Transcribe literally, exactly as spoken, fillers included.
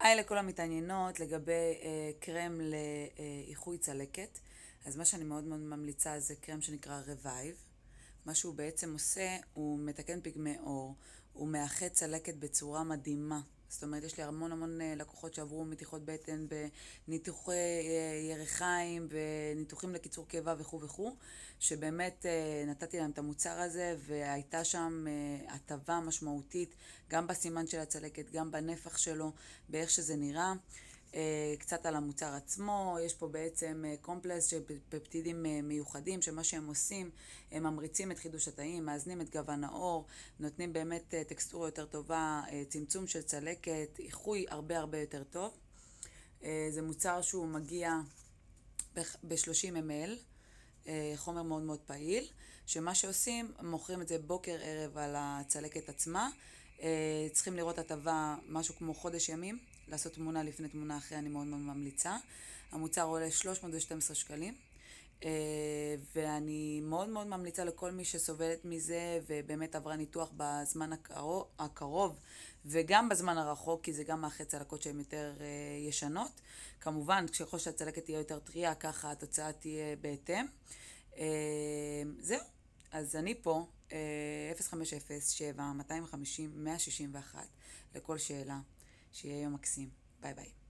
היי לכל המתעניינות לגבי אה, קרם לאיחוי צלקת. אז מה שאני מאוד מאוד ממליצה זה קרם שנקרא Revive. מה שהוא בעצם עושה, הוא מתקן פגמי עור, הוא מאחד צלקת בצורה מדהימה. זאת אומרת, יש לי המון המון לקוחות שעברו מתיחות בטן בניתוחי ירחיים וניתוחים לקיצור קיבה וכו' וכו', שבאמת נתתי להם את המוצר הזה והייתה שם הטבה משמעותית גם בסימן של הצלקת, גם בנפח שלו, באיך שזה נראה. קצת על המוצר עצמו, יש פה בעצם קומפלקס של פפטידים מיוחדים שמה שהם עושים, הם ממריצים את חידוש התאים, מאזנים את גוון העור, נותנים באמת טקסטורה יותר טובה, צמצום של צלקת, איחוי הרבה הרבה יותר טוב. זה מוצר שהוא מגיע ב-שלושים מיליליטר, חומר מאוד מאוד פעיל, שמה שעושים, מוכרים את זה בוקר ערב על הצלקת עצמה. צריכים לראות הטבה משהו כמו חודש ימים, לעשות תמונה לפני תמונה אחרי, אני מאוד מאוד ממליצה. המוצר עולה שלוש מאות ושתים עשרה שקלים, ואני מאוד מאוד ממליצה לכל מי שסובלת מזה ובאמת עברה ניתוח בזמן הקרוב, הקרוב וגם בזמן הרחוק, כי זה גם מאחד צלקות שהן יותר ישנות. כמובן, ככל שהצלקת תהיה יותר טריה, ככה התוצאה תהיה בהתאם. זהו, אז אני פה, אפס חמש אפס שבע שתיים חמש אפס אחת שש אחת לכל שאלה. שיהיה יום מקסים. ביי ביי.